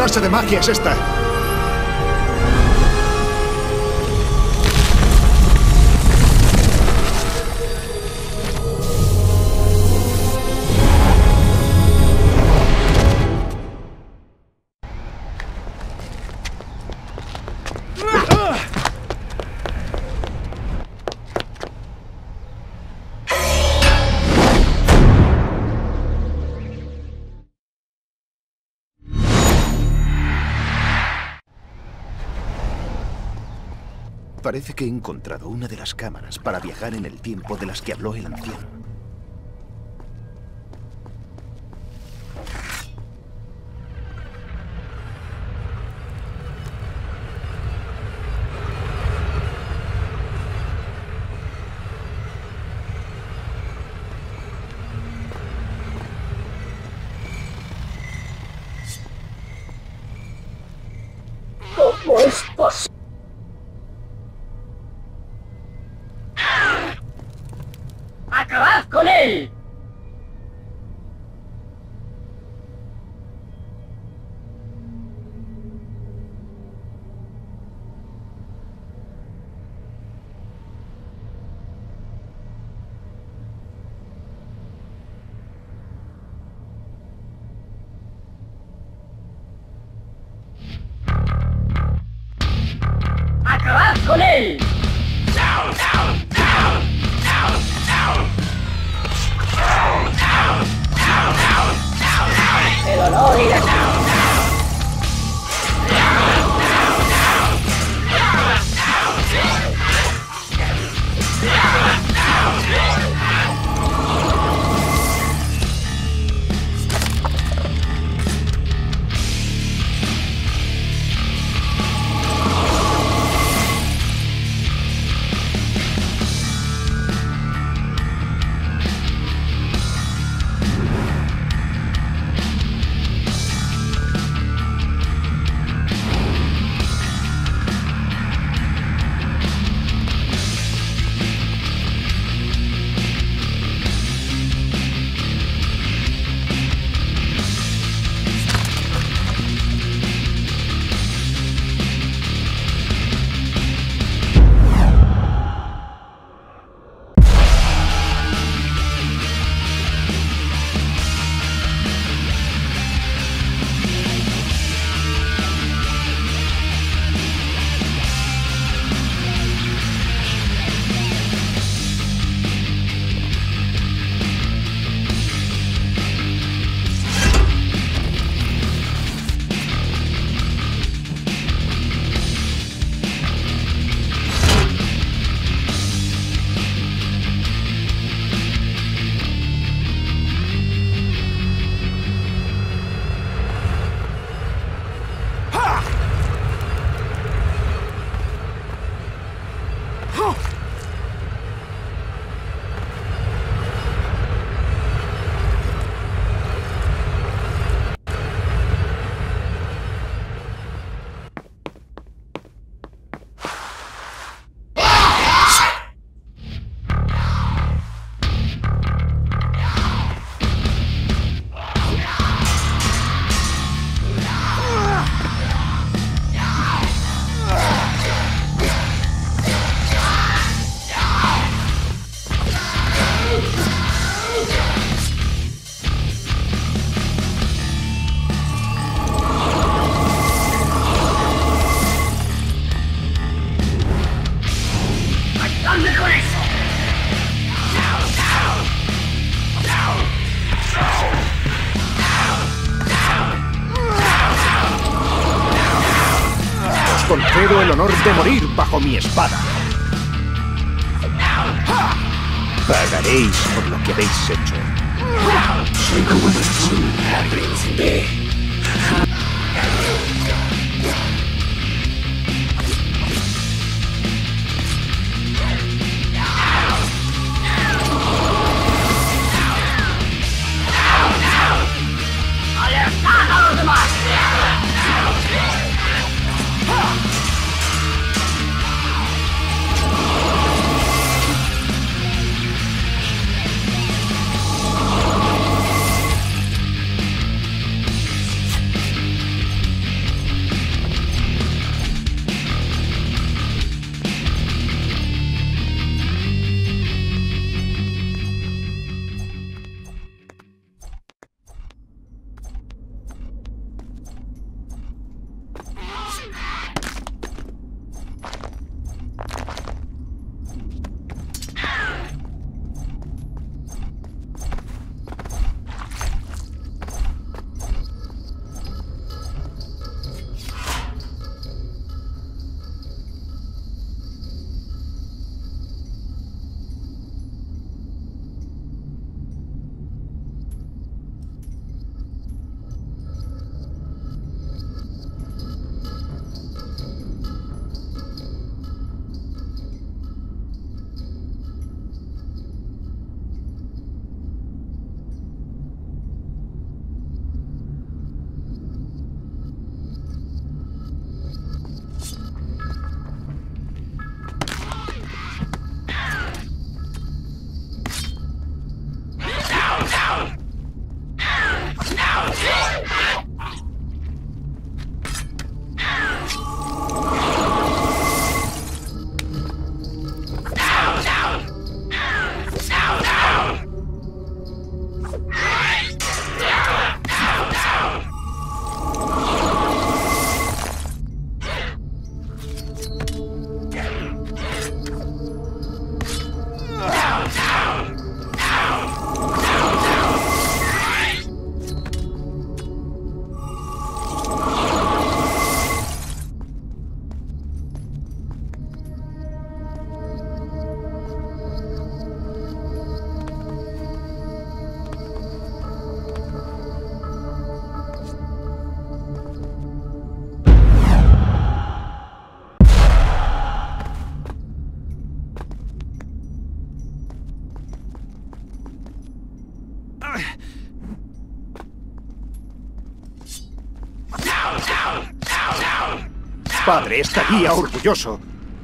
clase de magia es esta? Parece que he encontrado una de las cámaras para viajar en el tiempo de las que habló el anciano. ¿Cómo es posible? ¡Acabad con él! ¡Acabad con él! El honor y la... Concedo el honor de morir bajo mi espada. Pagaréis por lo que habéis hecho. Soy como una príncipe. ¡Alertad a los demás! padre estaría orgulloso.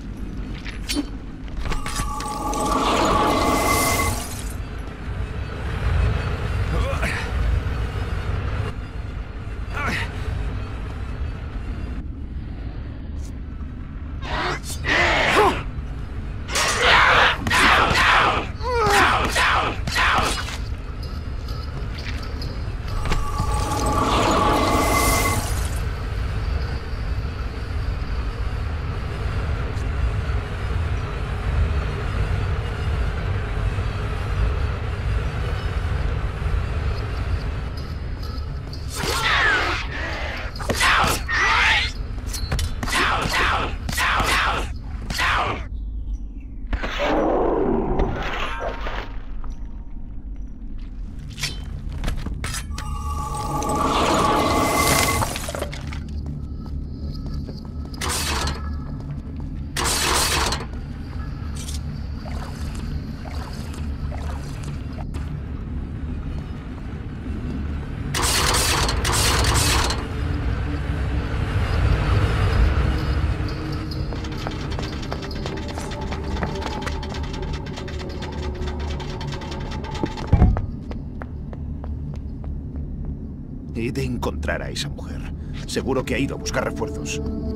He de encontrar a esa mujer. Seguro que ha ido a buscar refuerzos.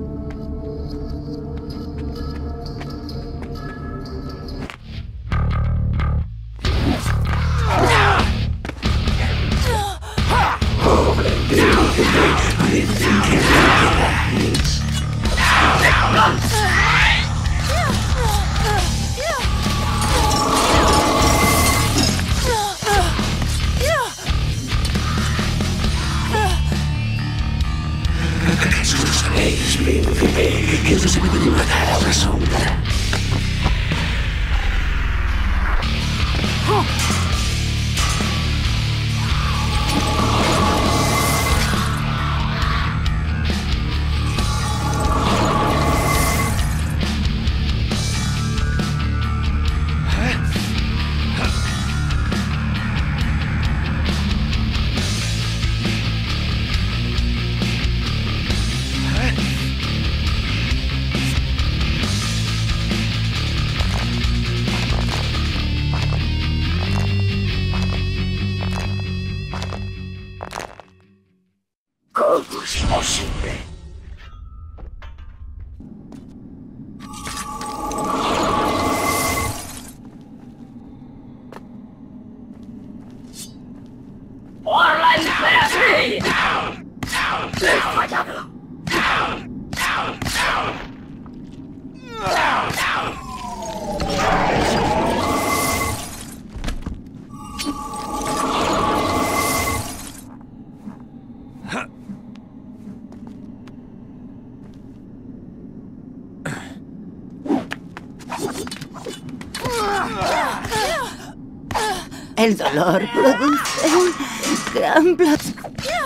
¿Acaso no sabéis, príncipe, que no se puede matar a una sombra? ¿Cómo es posible? ¡Por la emperatriz! ¡Le he fallado! El dolor produce un gran placer.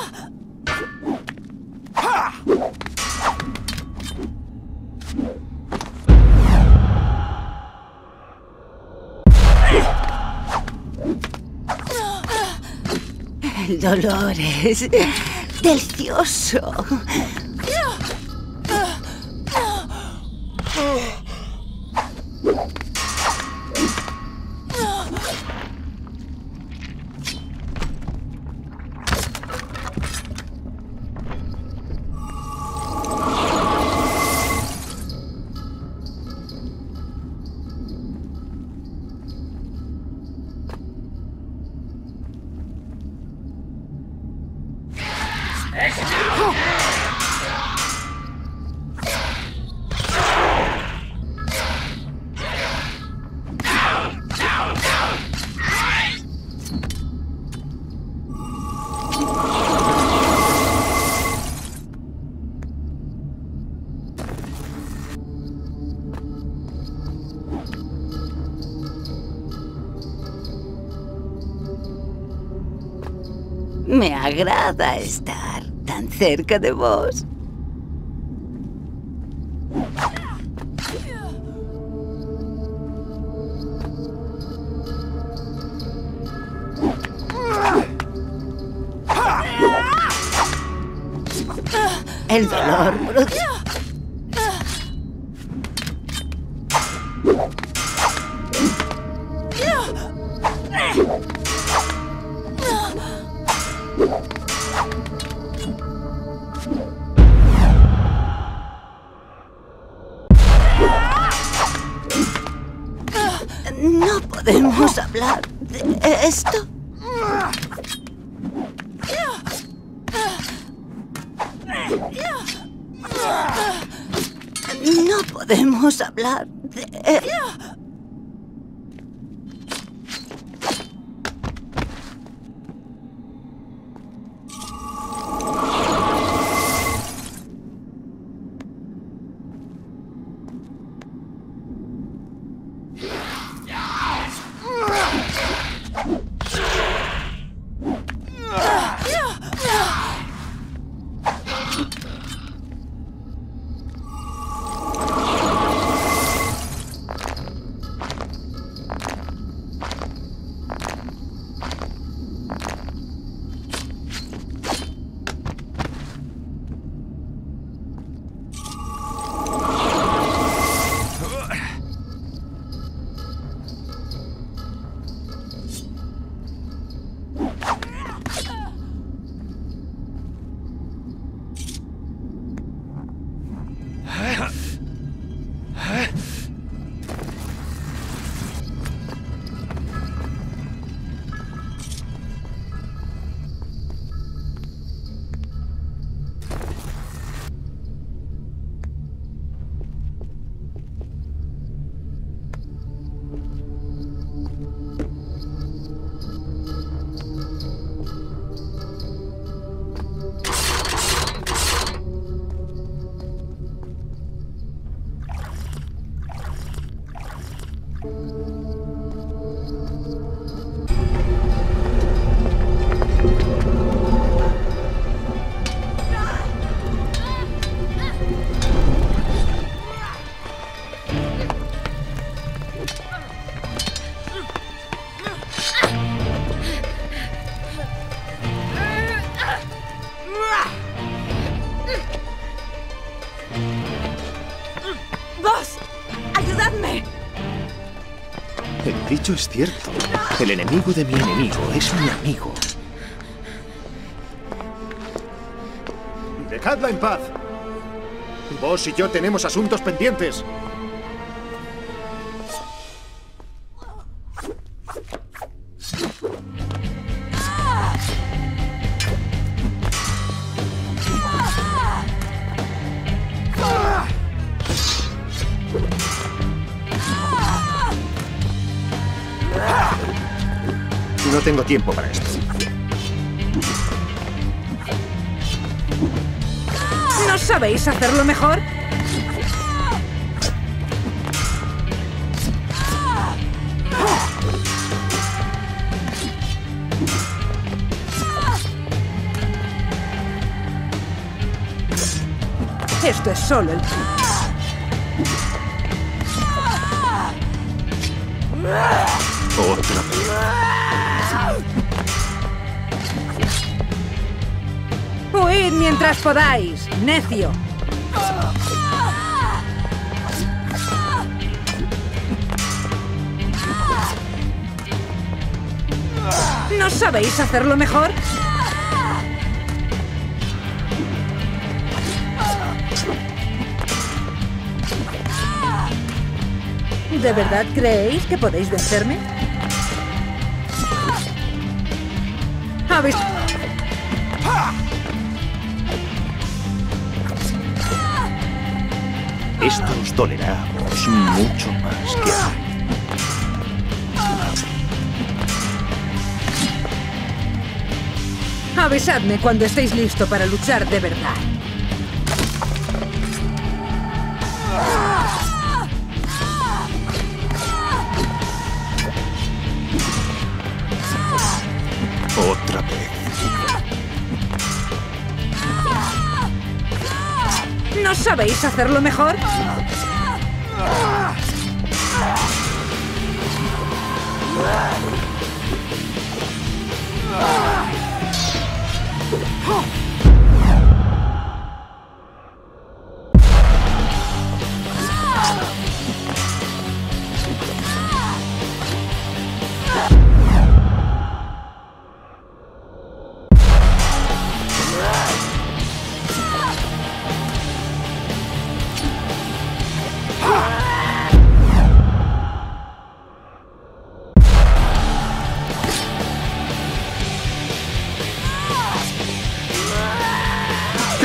El dolor es delicioso. Me agrada estar tan cerca de vos. El dolor produce... ¿No podemos hablar de esto? No podemos hablar de... ¡Vos! ¡Ayudadme! El dicho es cierto. El enemigo de mi enemigo es mi amigo. ¡Dejadla en paz! Vos y yo tenemos asuntos pendientes. No tengo tiempo para esto. ¿No sabéis hacerlo mejor? Esto es solo el... Otra vez. ¡Huid mientras podáis, necio! ¿No sabéis hacerlo mejor? ¿De verdad creéis que podéis vencerme? ¿Habéis...? Esto os dolerá a vos mucho más que a mí. Avisadme cuando estéis listos para luchar de verdad. Otra vez. ¿No sabéis hacerlo mejor?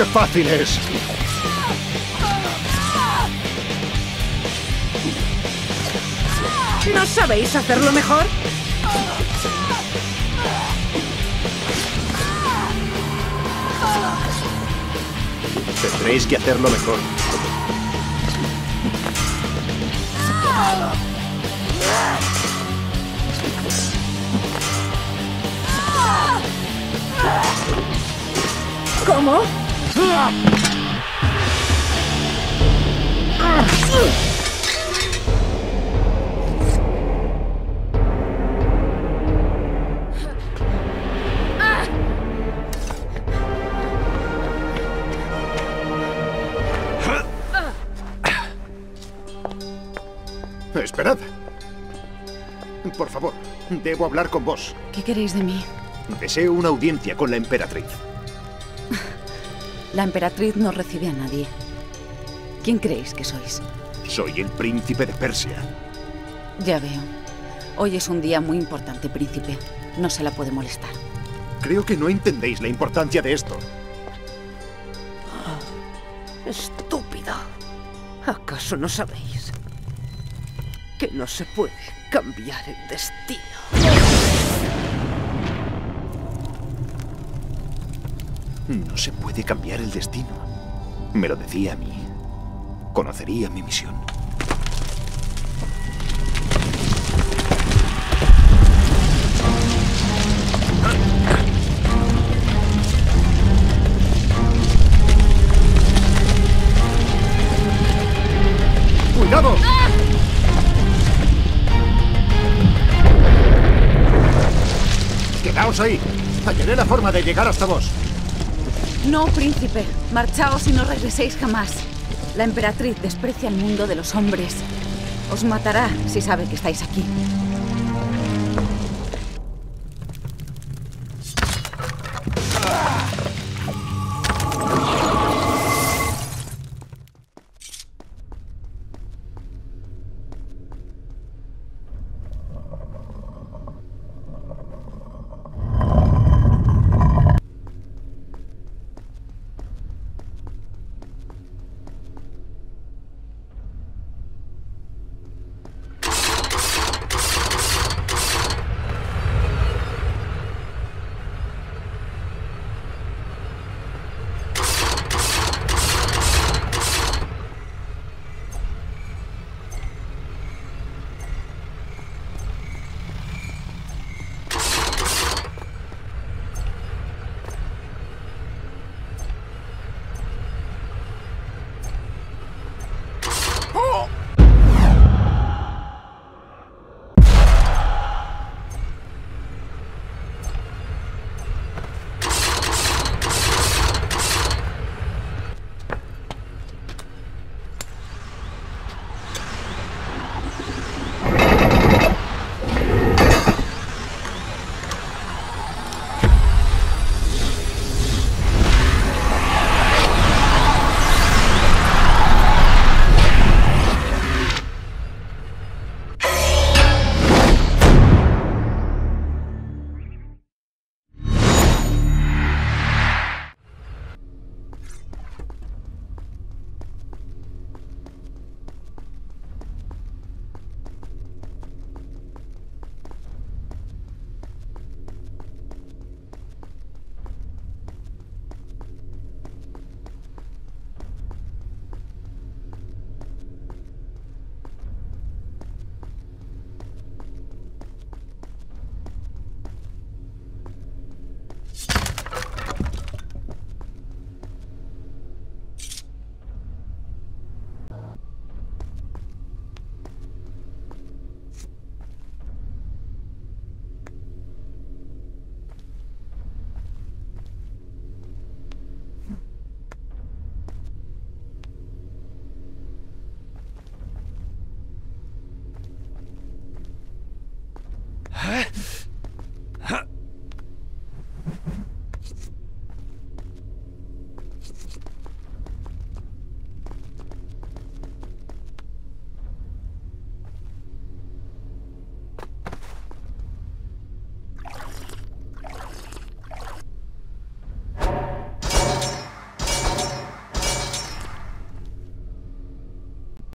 fácil es! ¿No sabéis hacerlo mejor? Tendréis que hacerlo mejor. ¿Cómo? Esperad. Por favor, debo hablar con vos. ¿Qué queréis de mí? Deseo una audiencia con la emperatriz. La emperatriz no recibe a nadie. ¿Quién creéis que sois? Soy el príncipe de Persia. Ya veo. Hoy es un día muy importante, príncipe. No se la puede molestar. Creo que no entendéis la importancia de esto. Estúpida. ¿Acaso no sabéis que no se puede cambiar el destino? No se puede cambiar el destino. Me lo decía a mí. Conocería mi misión. ¡Cuidado! ¡Quedaos ahí! Hallaré la forma de llegar hasta vos. No, príncipe. Marchaos y no regreséis jamás. La emperatriz desprecia el mundo de los hombres. Os matará si sabe que estáis aquí.